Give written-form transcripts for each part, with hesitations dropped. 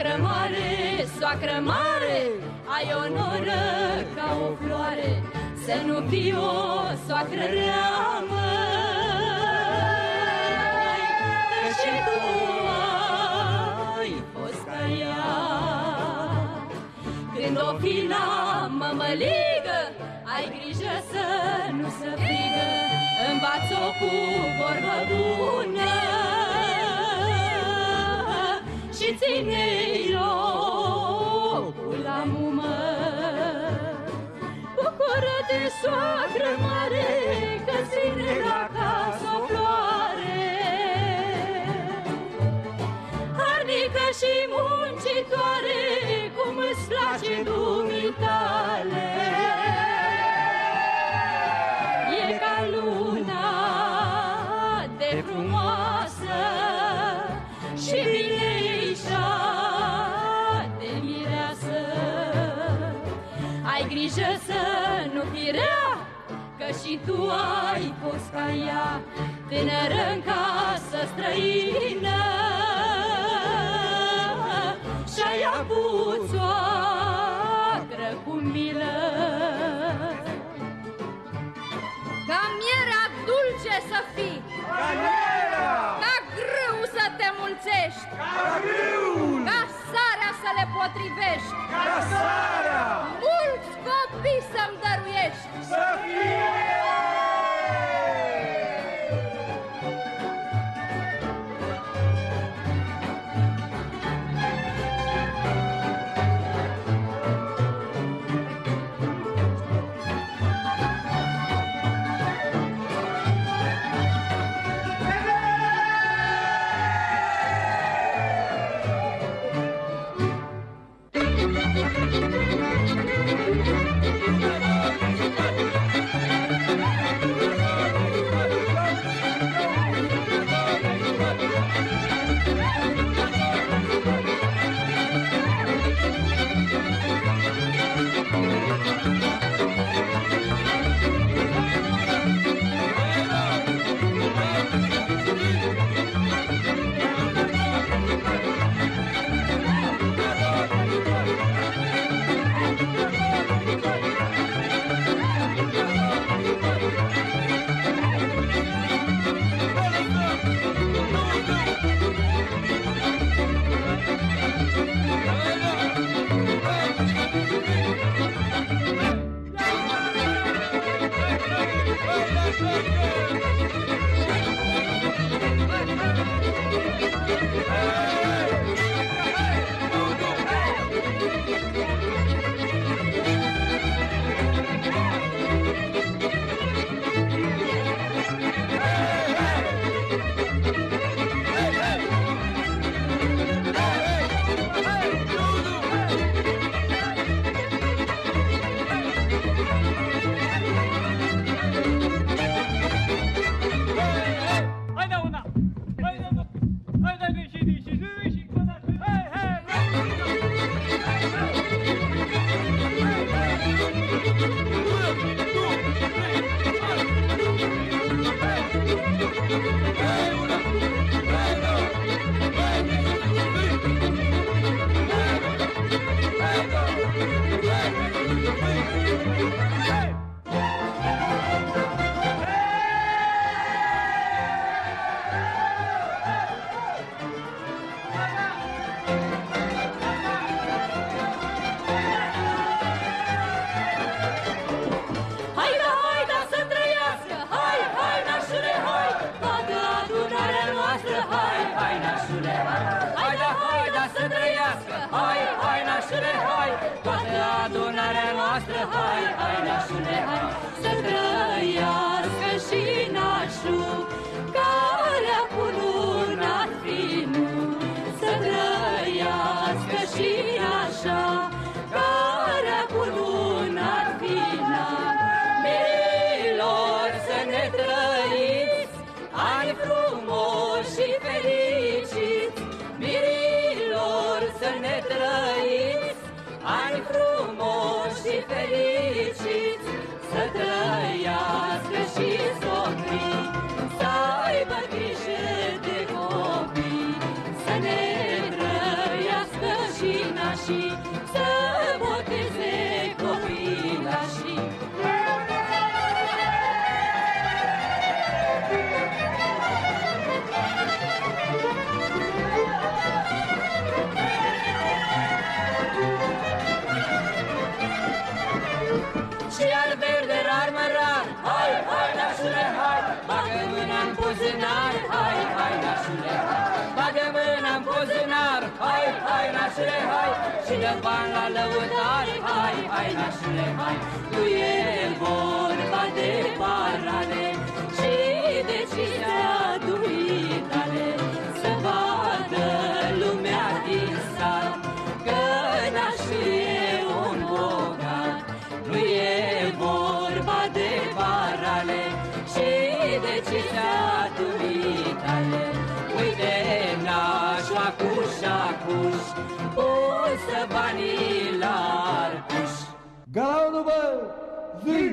Soacră mare, soacră mare, ai o noră ca o floare, să nu fii o soacră rea, măi, că și tu ai fost ca ea. Când o fi la mămăligă, ai grijă să nu se frigă, învață-o cu vorbă bună și ține-i locul la mumă. Bucură-te, soacră mare, că ține la casă o floare, harnică și muncitoare, cum îți place dumitale. E ca luna de frumoasă și bileișa de mireasă. Ai grijă să nu fii rea, că și tu ai fost ca ea, tânără în casă străină, și-ai avut soacră cu milă. Ca mierea dulce să fii, ca mierea, ca grâu să te mulțești, ca grâul, ca sarea să le potrivești, ca sarea, mulți copii să-mi dăruiești. să fie! bagă mâna în buzunar, hai, hai, nașule, hai, și dă bani la lăutar, hai, hai, nașule, hai. Nu e vorba de parale și de cinstea dumitale, să vadă lumea din sat că nașul e un bogat. Nu e vorba de parale și de cinstea dumitale. Uite nașul acuș, acuș, pusă banii la arcuș. Galaunul, bă, zi!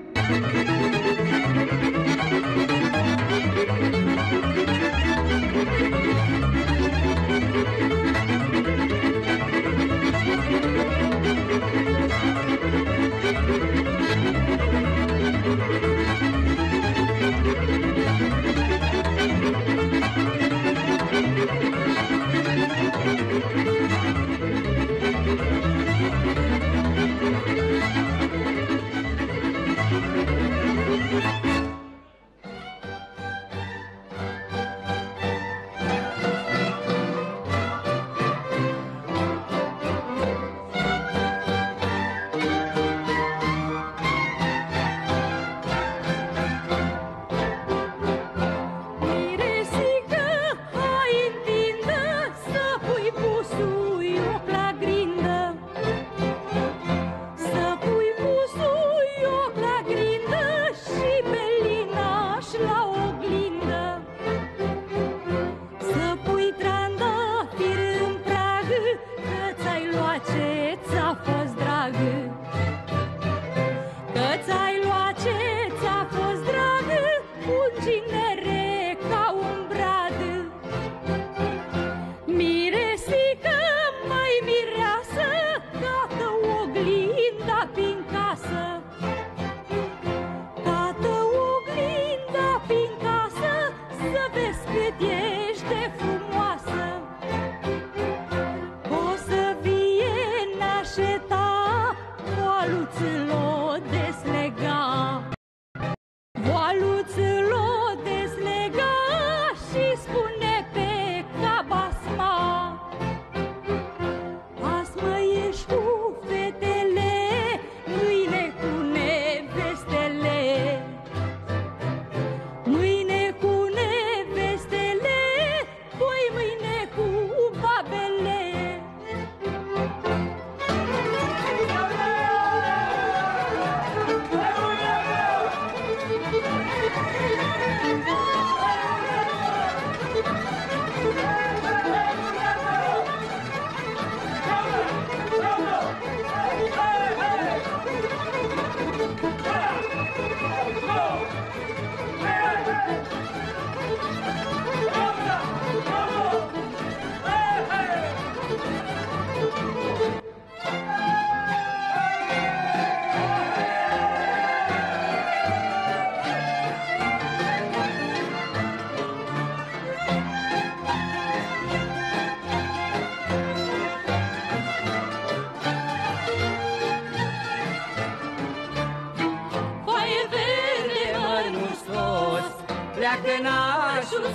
Pleacă nașul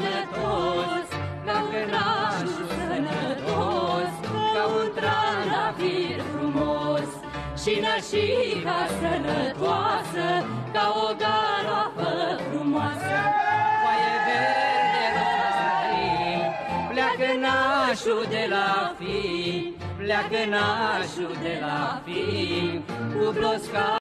sănătos, pleacă nașul sănătos, ca un trandafir frumos. Și nășica sănătoasă, ca o garoafă frumoasă. Foaie verde roșii, pleacă nașul de la fi, pleacă nașul de la fi, cu blosca